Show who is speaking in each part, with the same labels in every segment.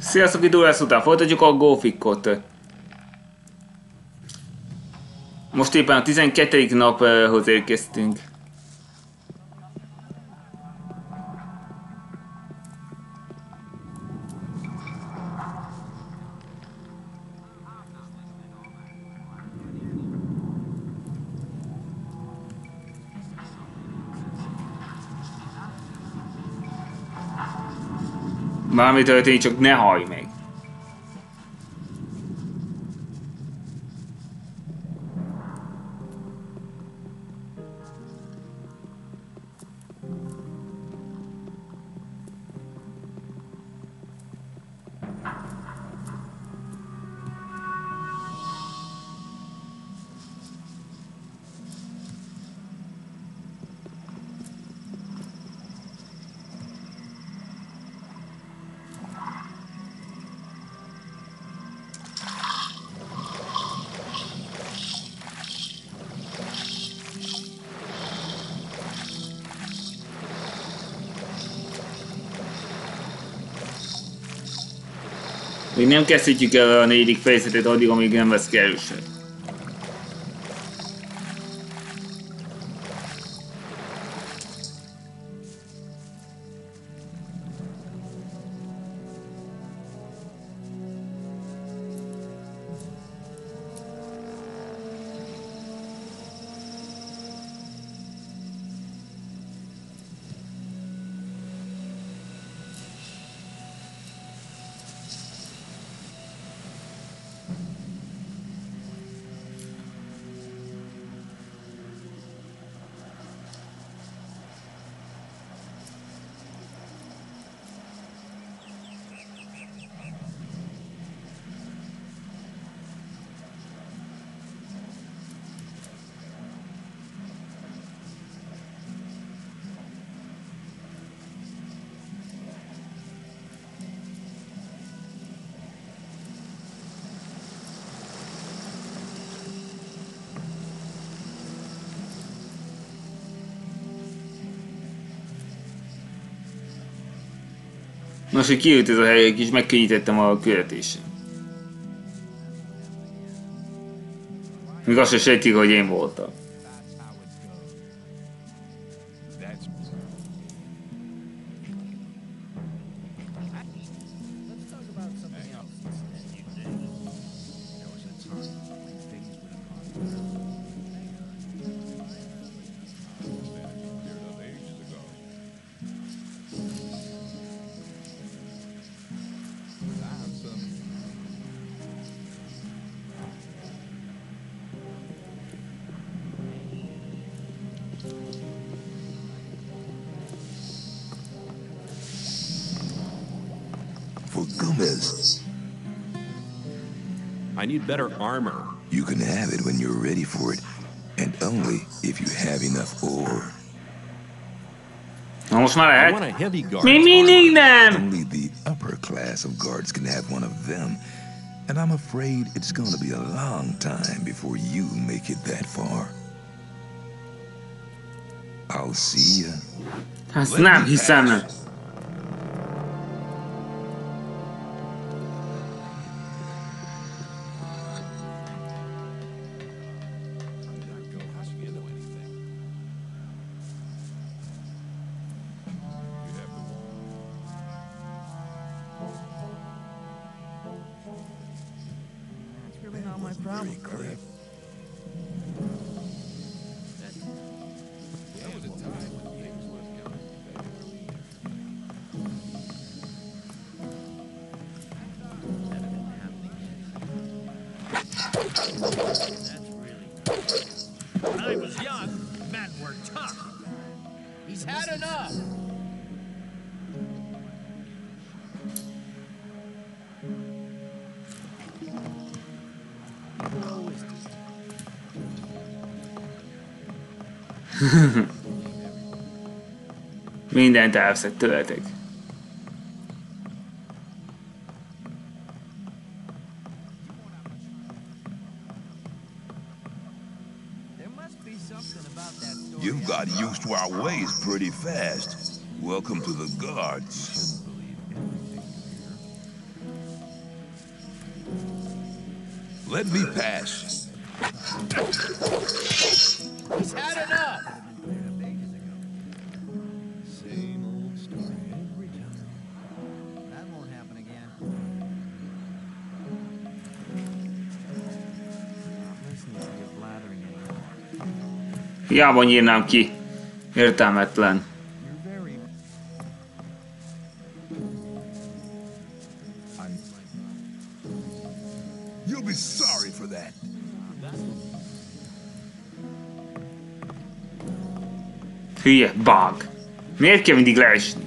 Speaker 1: Sziasztok, idő lesz után folytatjuk a Golfikot. Most éppen a 12. naphoz érkeztünk. Bármi történik, csak ne hallj meg. Még nem kezdhetjük el a 4. fejezetet addig, amíg nem vesz ki erősen. Most, hogy kijött ez a hely, és megkönnyítettem a küldetésre. Még azt se sejtik, hogy én voltam.
Speaker 2: I need better armor.
Speaker 3: You can have it when you're ready for it, and only if you have enough ore.
Speaker 1: Na most már
Speaker 2: I want
Speaker 1: lehet?
Speaker 2: a heavy guard.
Speaker 1: Mi mindig nem?
Speaker 3: Only the upper class of guards can have one of them, and I'm afraid it's going to be a long time before you make it that far. I'll see ya.
Speaker 1: Azt nem hiszem.
Speaker 4: When I was young, men were tough. He's had enough.
Speaker 1: Mindent elveszett tőletek.
Speaker 3: You got used to our ways pretty fast. Welcome to the guards. Let me pass.
Speaker 4: He's had enough.
Speaker 5: Same old story every time. That won't happen again. This needs to be blathering anymore.
Speaker 1: Hiába nyírnám ki. Értelmetlen.
Speaker 5: You're very.
Speaker 3: You'll be sorry for that.
Speaker 1: Hülye, bug. Miért kell mindig leesni?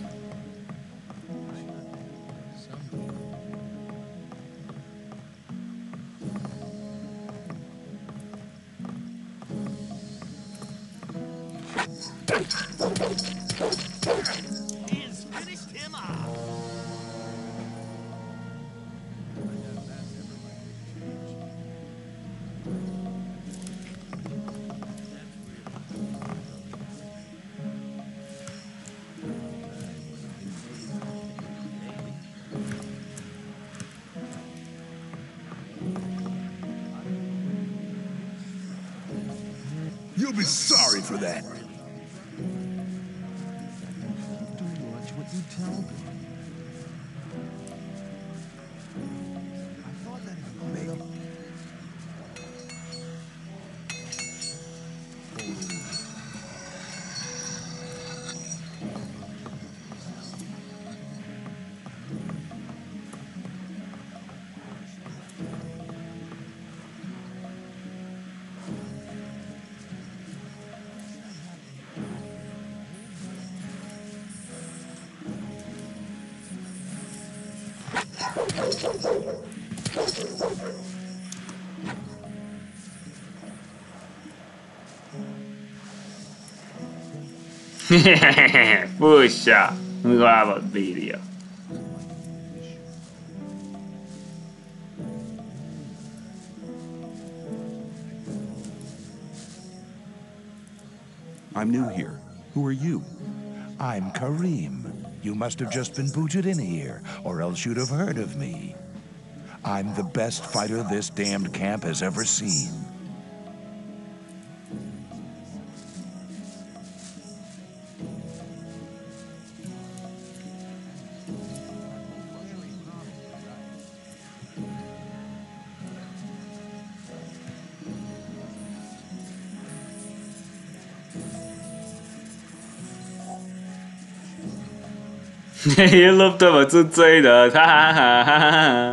Speaker 4: He has finished him off.
Speaker 3: You'll be sorry for that.
Speaker 5: Do what you tell me. I thought that had made up.
Speaker 1: Puxa, lábad bírja.
Speaker 2: I'm new here. Who are you?
Speaker 6: I'm Kareem. You must have just been booted in here, or else you'd have heard of me. I'm the best fighter this damned camp has ever seen.
Speaker 1: Én loptam a cuccaidat, ha ha ha ha ha.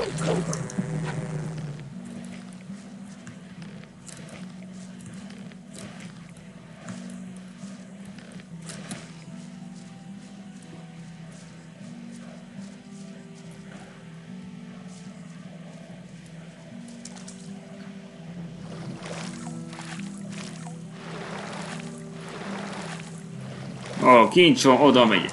Speaker 1: Ó, kincs van, oda megyek.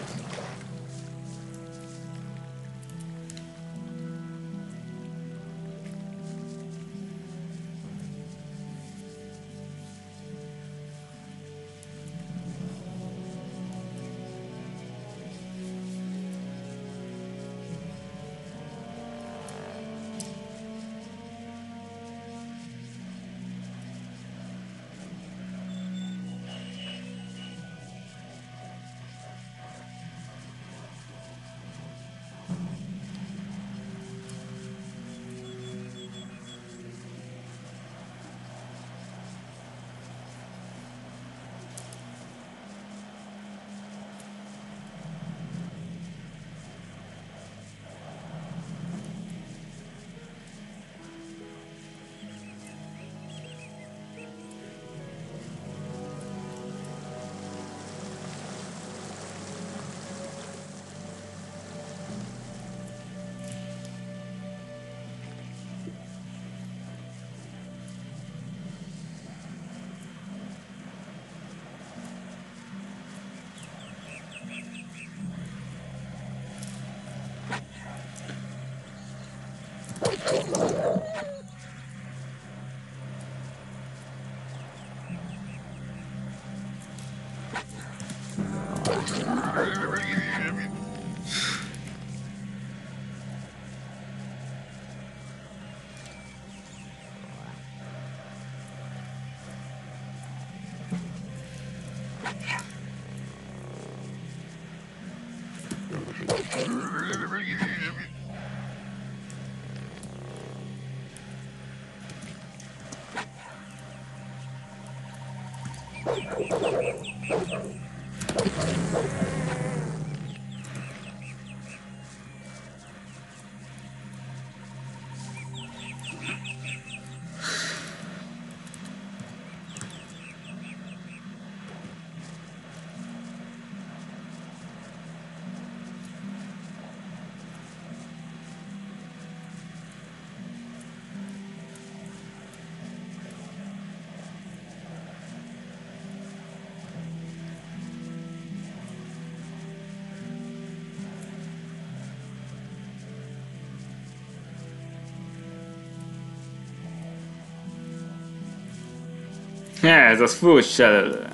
Speaker 1: Ez az fuss előre.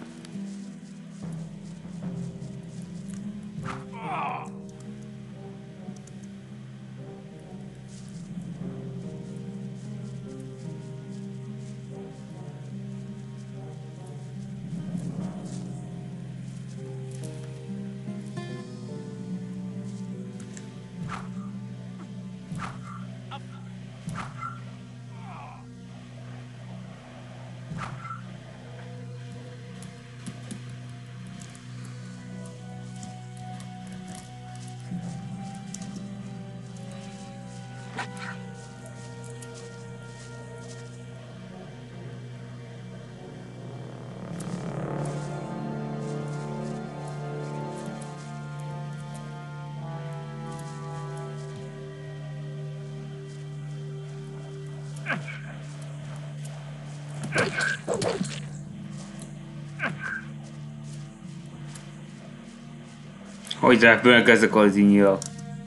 Speaker 1: Hogy repülnek ezek az innyilak?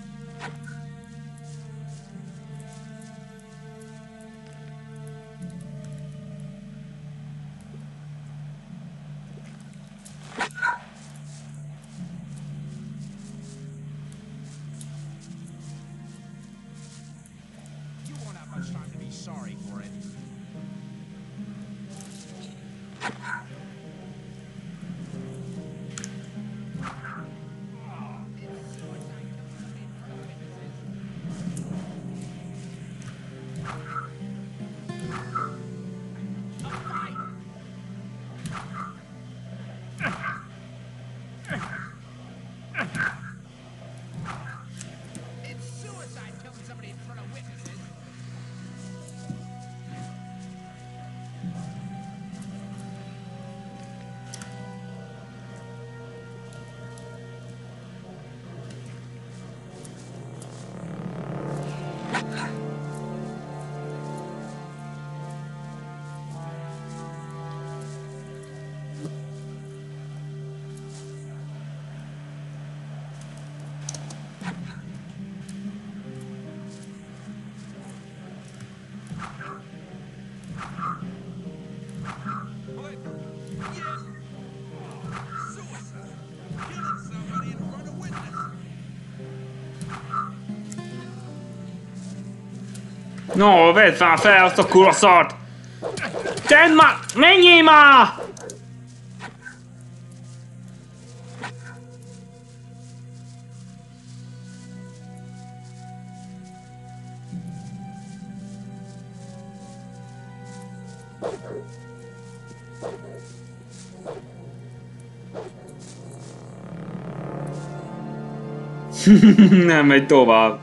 Speaker 4: You won't have much time to be sorry for it. It's suicide killing somebody in front of witnesses. rifle. Yeah. Suicide. Killing somebody in front of witness.
Speaker 1: No, vedd már fel azt a kurva szart! Tedd már! Menjél már! Nem megy tovább.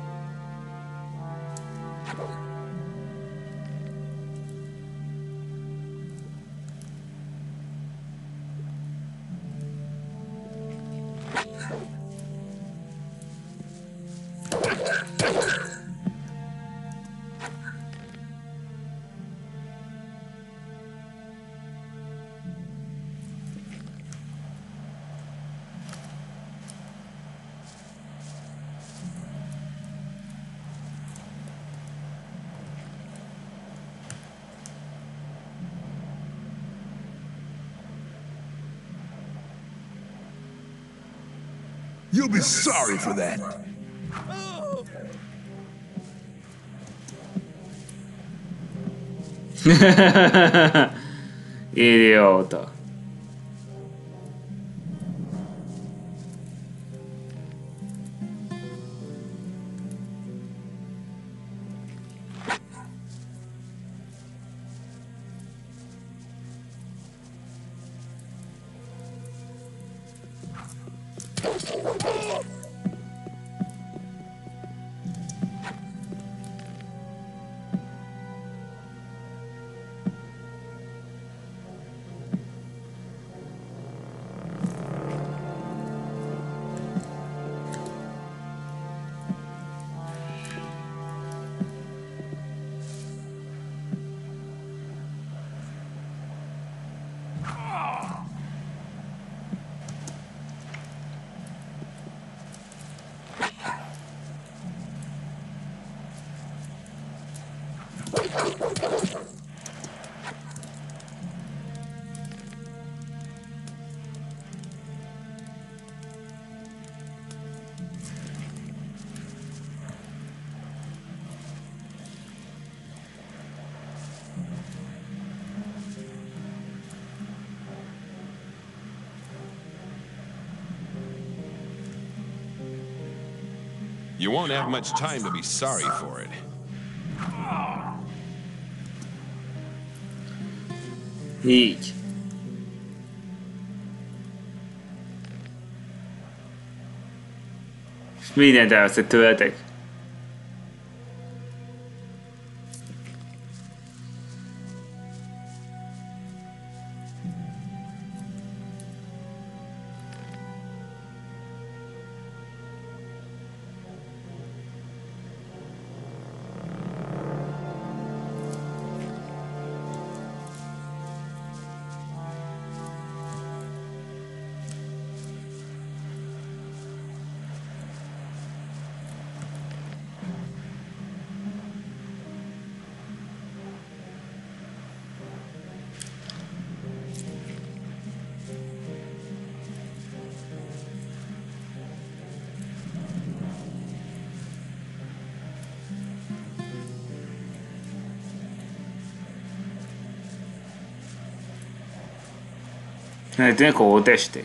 Speaker 3: You'll be sorry for that.
Speaker 1: Idiota.
Speaker 7: You won't have much time to be sorry for it.
Speaker 1: Így. És mindent elveszett tőletek. Tényleg holttesték.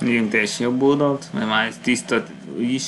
Speaker 1: Nézzünk teljesen jobb oldalt, mert már ez tiszta úgyis.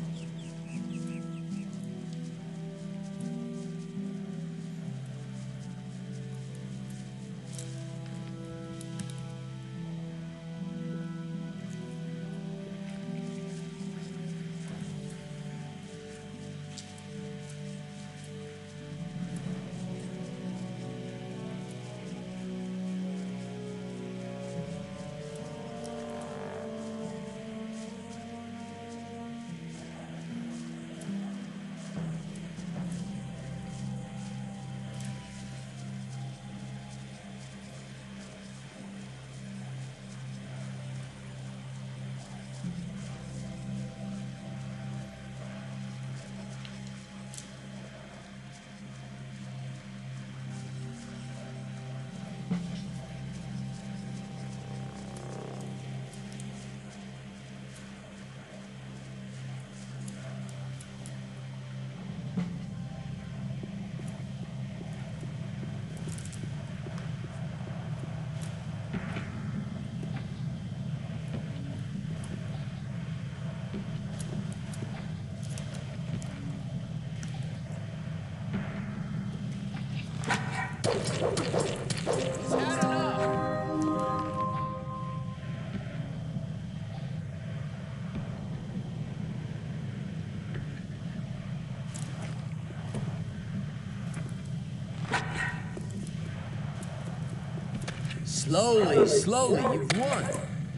Speaker 8: Slowly, slowly, you've won.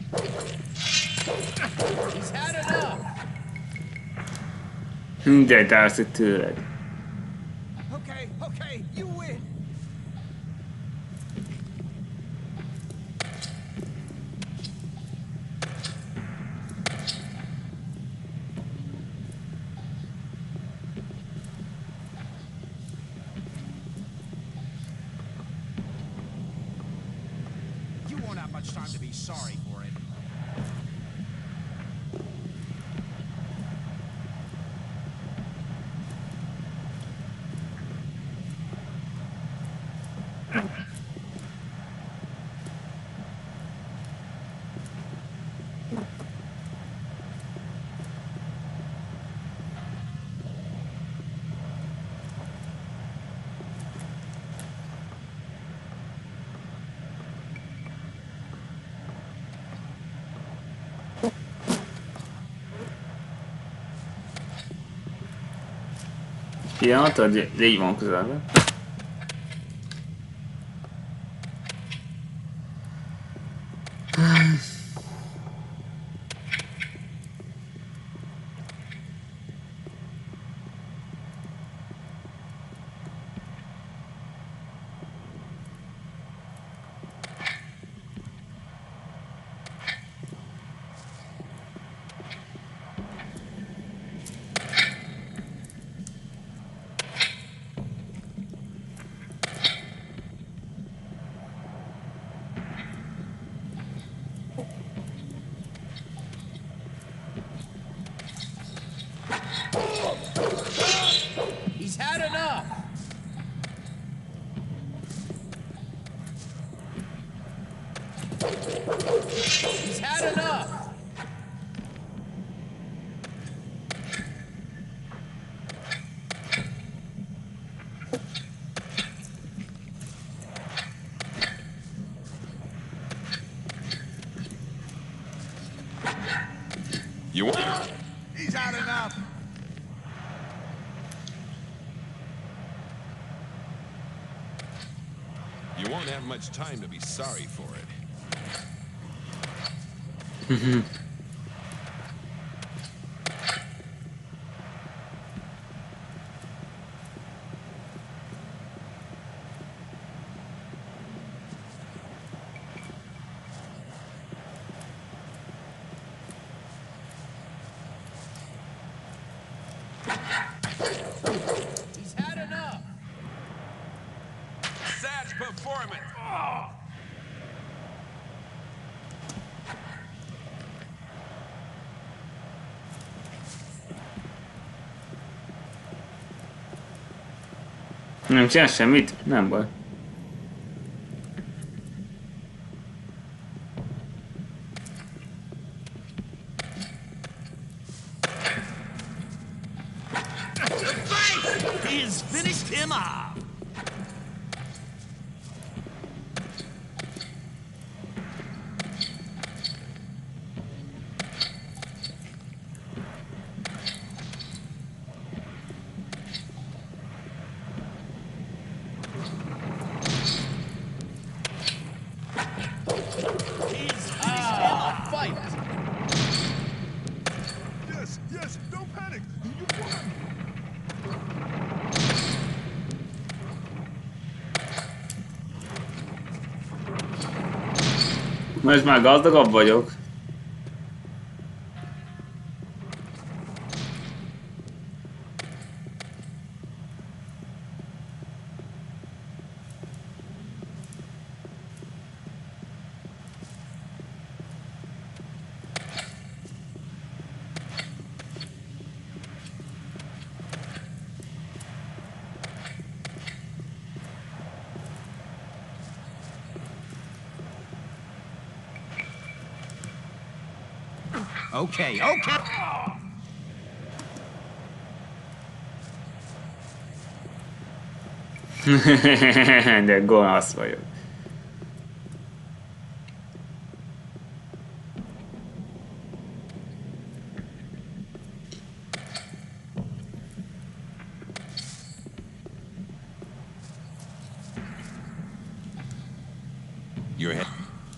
Speaker 8: He's had enough.
Speaker 1: Mindent állsz tőled.
Speaker 4: Okay, okay, you win. You won't have much time to be sorry for it.
Speaker 1: Pillanat, hogy légy van közelben.
Speaker 8: He's had enough. He's had enough.
Speaker 7: You want?
Speaker 4: He's had enough.
Speaker 7: You won't have much time to be sorry for it.
Speaker 8: He's had enough.
Speaker 7: Sad performance.
Speaker 1: Nem csinál semmit? Nem baj.
Speaker 8: Fight!
Speaker 3: Yes, yes, don't panic. You won.
Speaker 1: Most már gazdagabb vagyok.
Speaker 8: Okay, okay.
Speaker 1: De gonosz vagyok.
Speaker 7: Your head.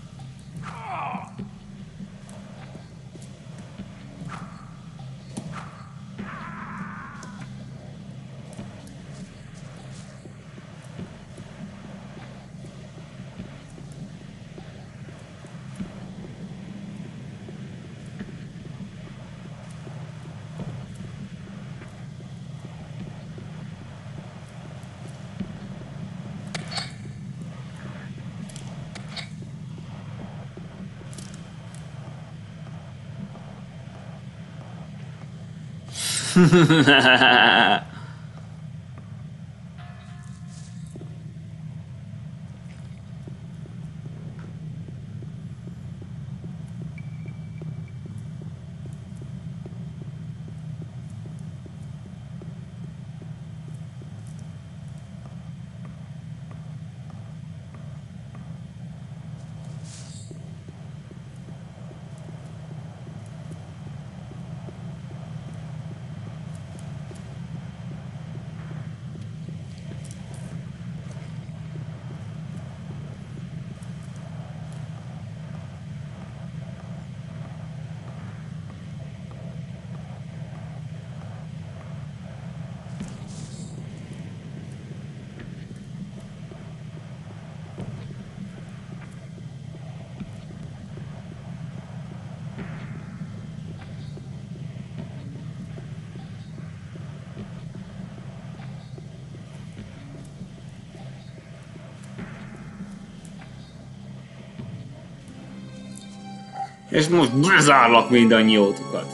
Speaker 1: És most bezárlak mindannyiótokat.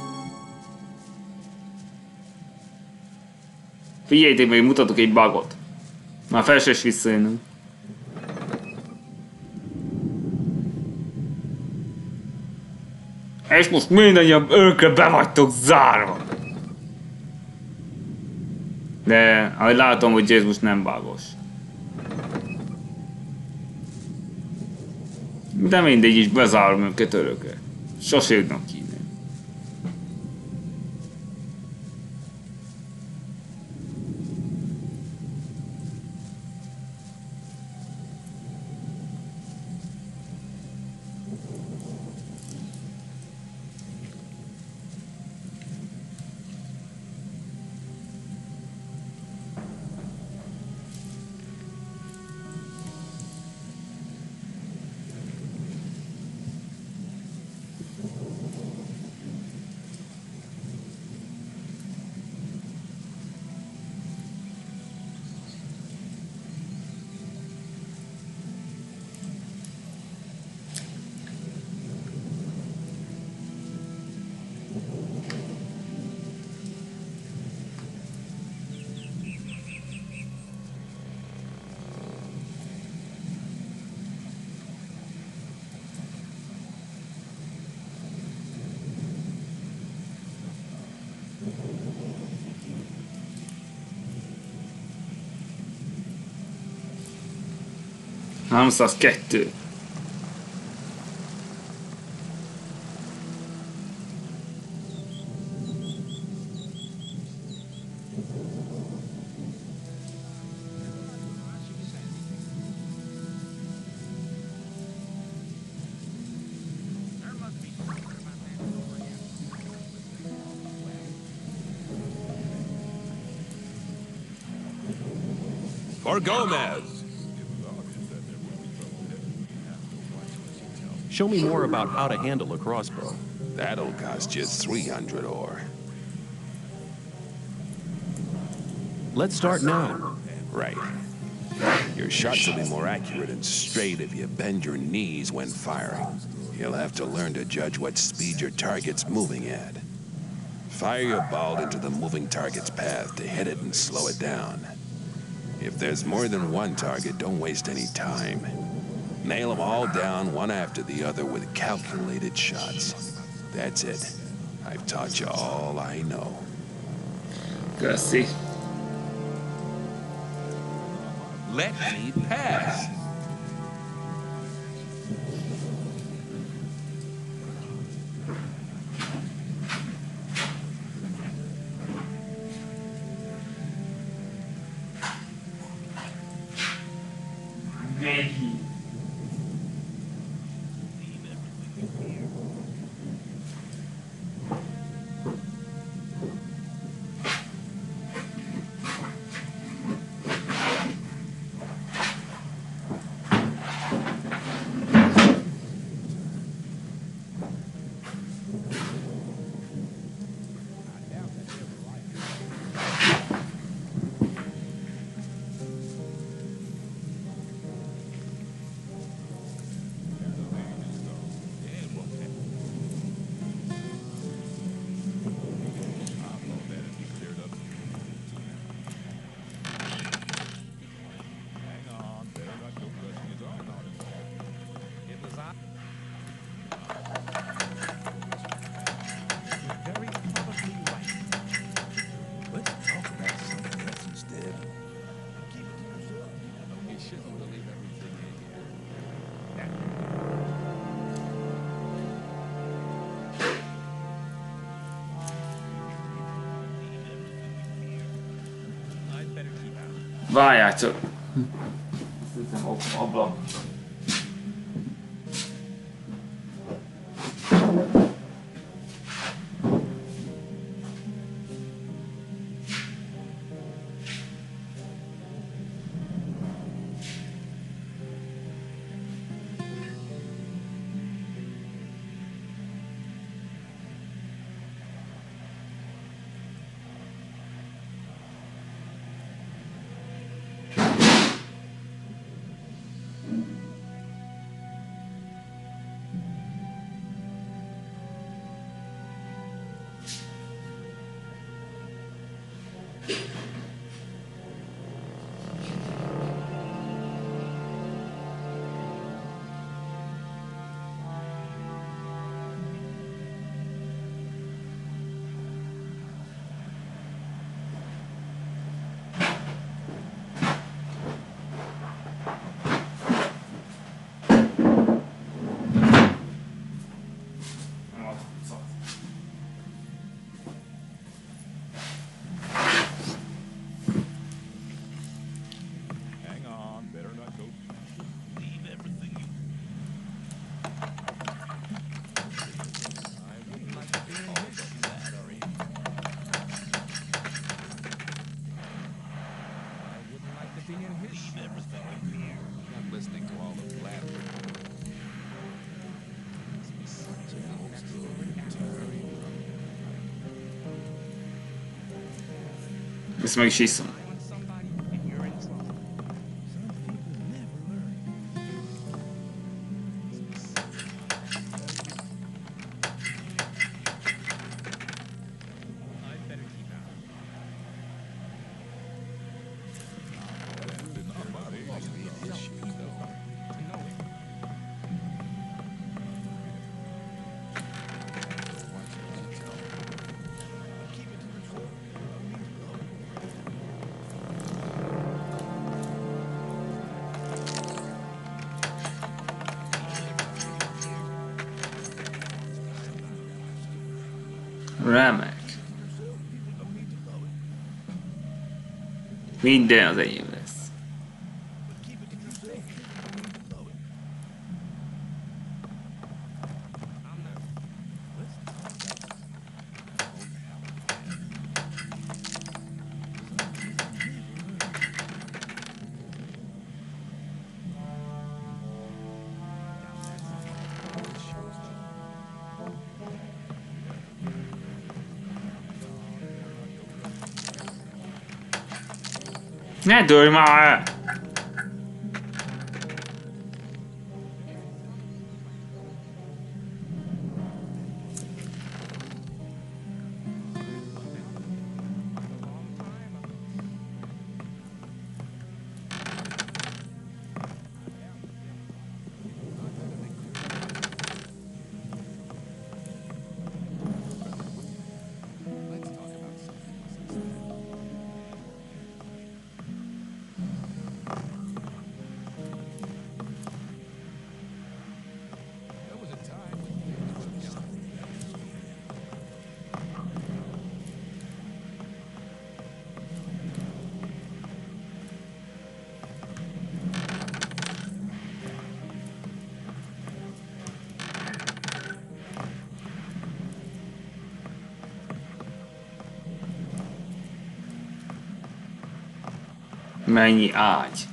Speaker 1: Figyeljétek meg, mutatok egy bugot. Már fel se is visszajönnünk. És most mindannyian őkre be vagytok zárva. De ahogy látom, hogy ez most nem bugos. De mindegy is, bezárom őket örökre. Sose jutnak ki. ...302.
Speaker 7: or Gomez?
Speaker 5: Show me more about how to handle a crossbow.
Speaker 7: That'll cost you 300 ore.
Speaker 5: Let's start now.
Speaker 7: Right. Your shots will be more accurate and straight if you bend your knees when firing. You'll have to learn to judge what speed your target's moving at. Fire your ball into the moving target's path to hit it and slow it down. If there's more than one target, don't waste any time. Nail them all down one after the other with calculated shots. That's it. I've taught you all I know.
Speaker 1: Köszi.
Speaker 7: Let me pass.
Speaker 1: Várjál csak. Szerintem ablak. Ezt meg is iszom. Remek. Minden az enyém lesz. Ne dőlj már! Mennyi ágy?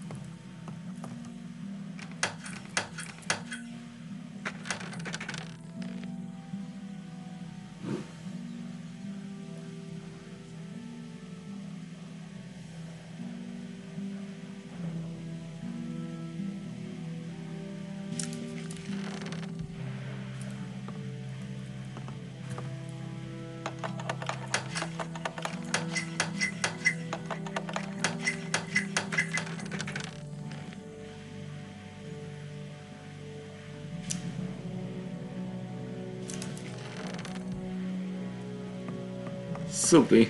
Speaker 1: Szupi.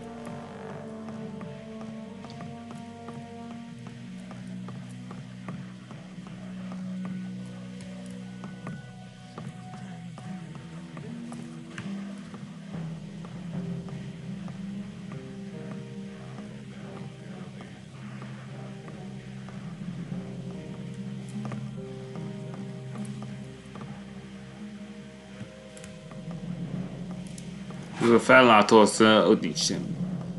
Speaker 1: Ez a fellátó, az ott nincs semmi.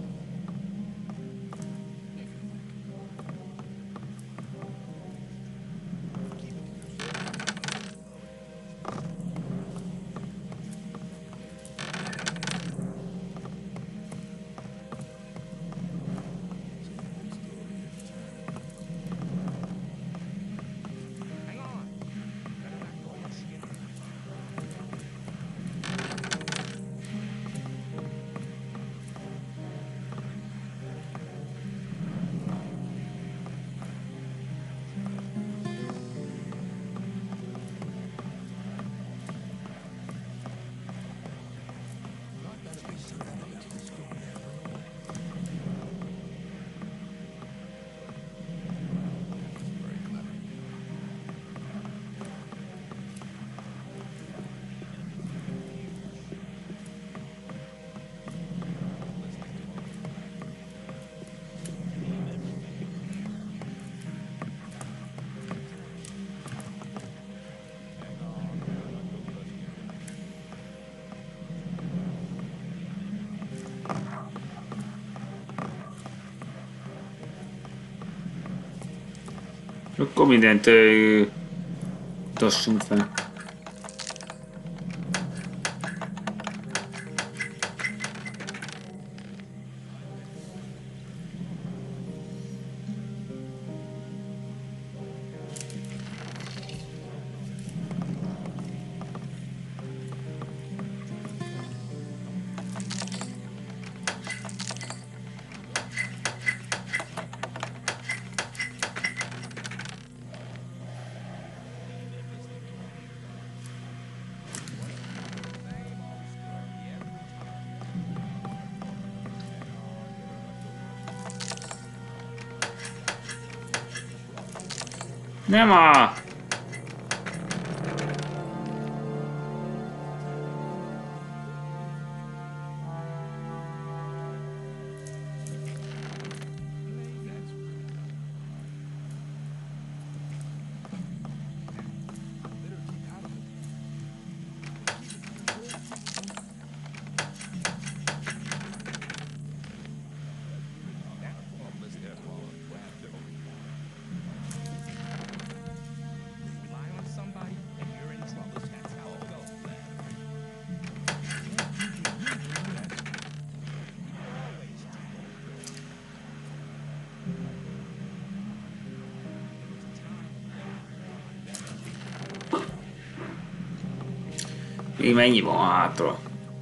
Speaker 1: Akkor mindent tassunk fel. Nem a... Még mennyi van hátra?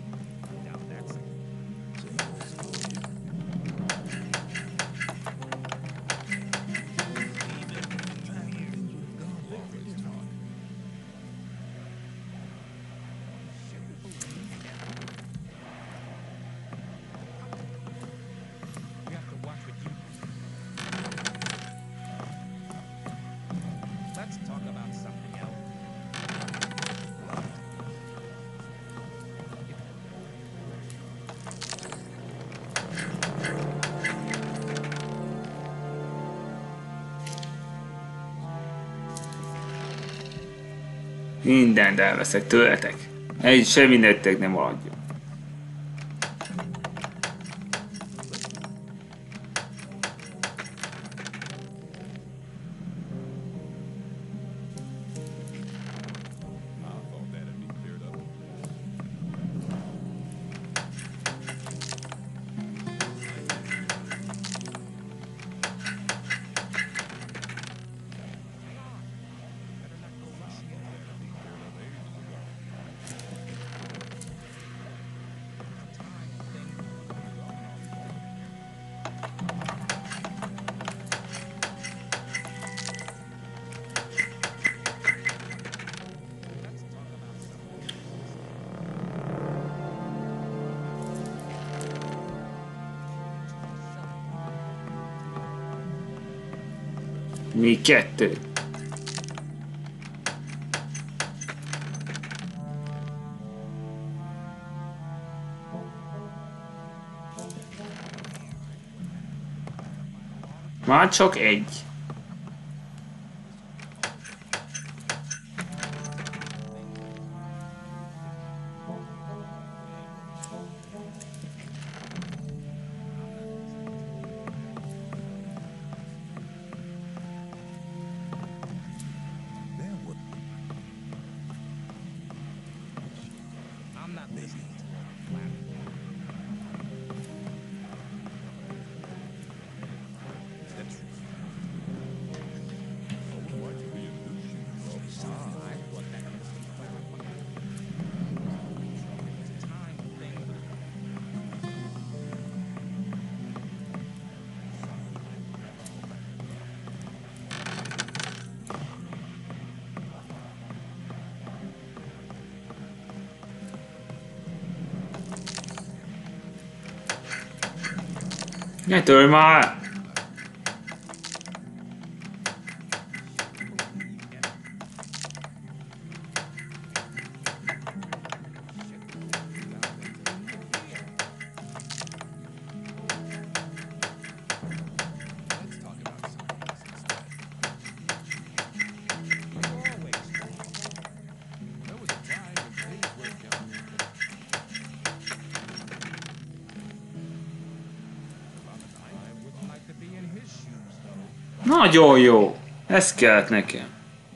Speaker 1: Mindent elveszek tőletek. Egy semmi nektek nem maradjon. Mi kettő. Már csak egy. Ne törj már! Nagyon jó! Ez kellett nekem.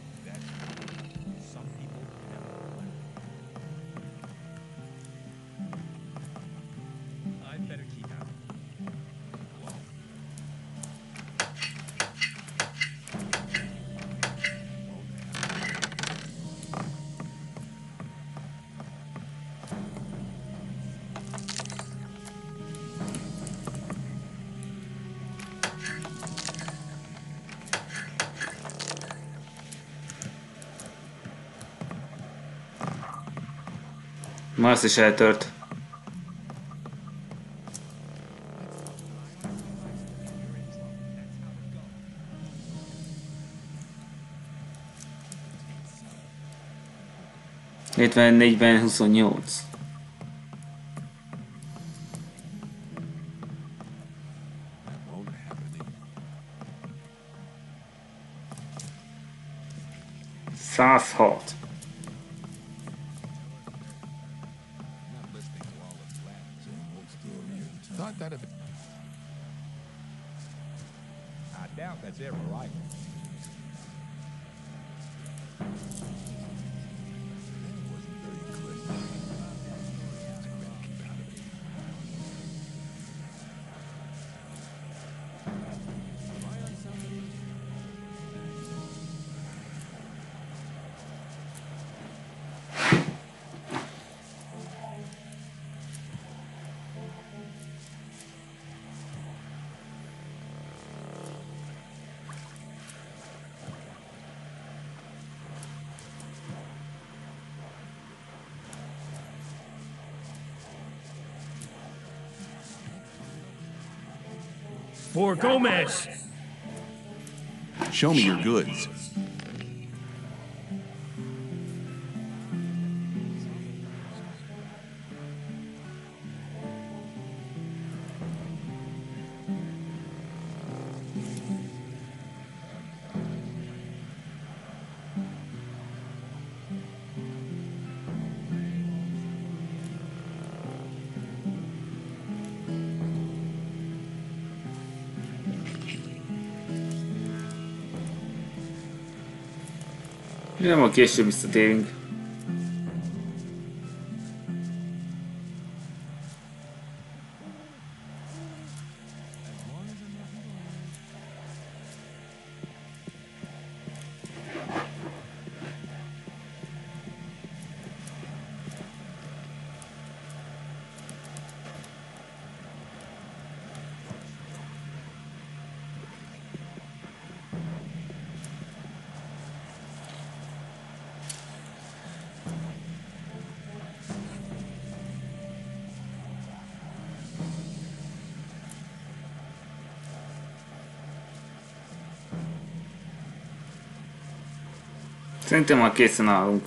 Speaker 1: Mars is eltört. Négyben 28. Százhat.
Speaker 5: I doubt that's ever right.
Speaker 4: for Gomez.
Speaker 2: Show me your goods.
Speaker 1: Nem, a később visszatérünk. Szerintem már készen állunk.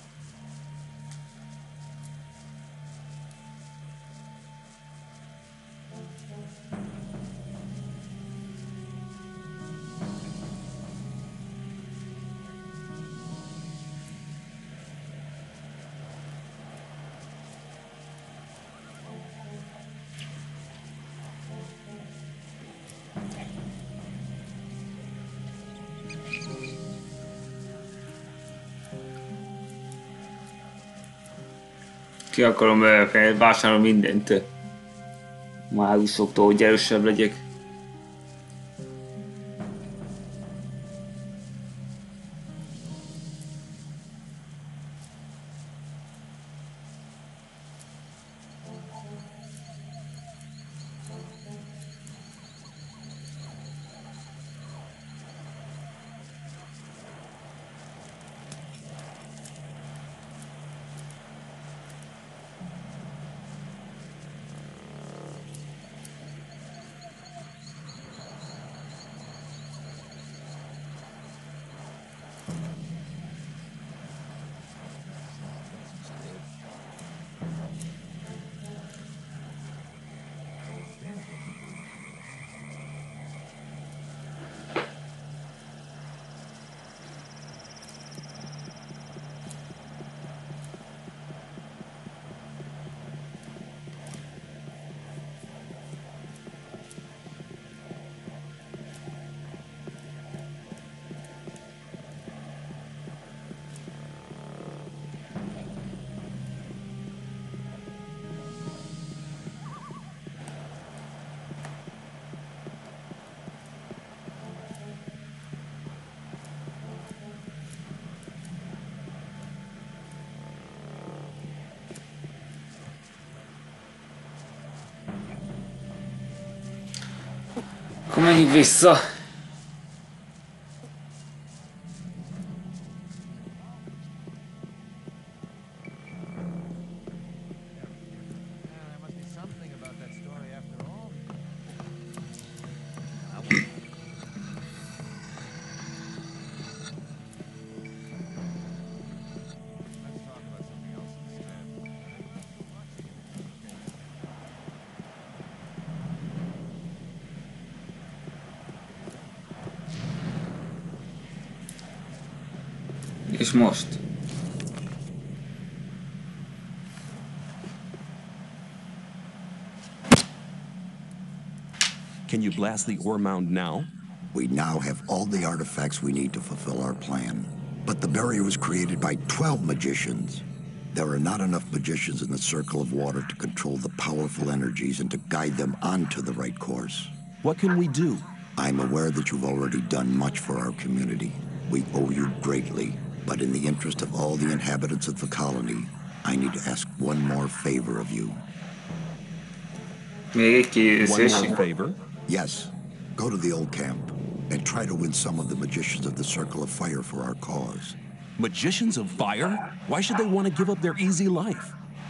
Speaker 1: Ki akarom vásárolni mindent. Mágusoktól, hogy erősebb legyek. Akkor menjünk vissza. És most?
Speaker 2: Can you blast the ore mound now?
Speaker 9: We now have all the artifacts we need to fulfill our plan. But the barrier was created by 12 magicians. There are not enough magicians in the Circle of Water to control the powerful energies and to guide them onto the right course.
Speaker 2: What can we do?
Speaker 9: I'm aware that you've already done much for our community. We owe you greatly, but in the interest of all the inhabitants of the colony, I need to ask one more favor of you.
Speaker 2: One more favor?
Speaker 9: Yes. Go to the old camp and try to win some of the magicians of the Circle of Fire for our cause.
Speaker 2: Magicians of Fire? Why should they want to give up their easy life?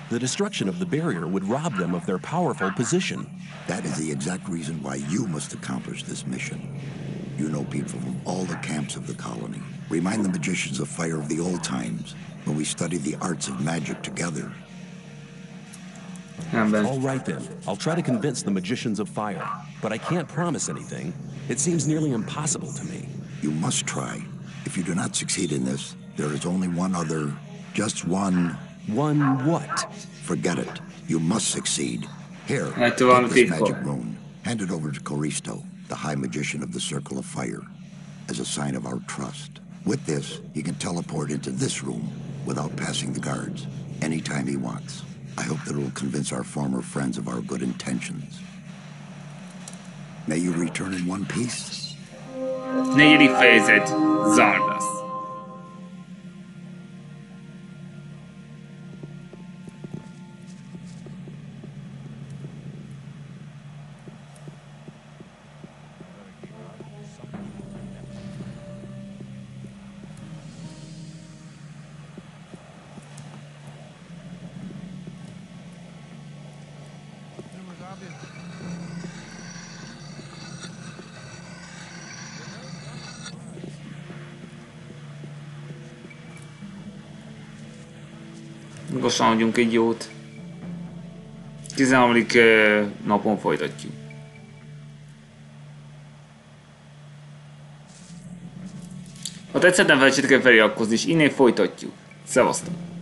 Speaker 2: The destruction of the barrier would rob them of their powerful position.
Speaker 9: That is the exact reason why you must accomplish this mission. You know people from all the camps of the colony. Remind the magicians of fire of the old times, when we studied the arts of magic together.
Speaker 2: All right then. I'll try to convince the magicians of fire, but I can't promise anything. It seems nearly impossible to me.
Speaker 9: You must try. If you do not succeed in this, there is only one other, just one...
Speaker 2: One what?
Speaker 9: Forget it. You must succeed. Here,
Speaker 1: Hát
Speaker 9: take
Speaker 1: van
Speaker 9: this
Speaker 1: titkon.
Speaker 9: magic rune. Hand it over to Callisto, the High Magician of the Circle of Fire, as a sign of our trust. With this, he can teleport into this room without passing the guards, anytime he wants. I hope that it will convince our former friends of our good intentions. May you return in one piece.
Speaker 1: Negyedik fejezet. Zardas. Gyorsan adjunk egy jót. 13. napon folytatjuk. Ha tetszett, ne felejtsétek el feliratkozni, és innen folytatjuk. Szevasztok!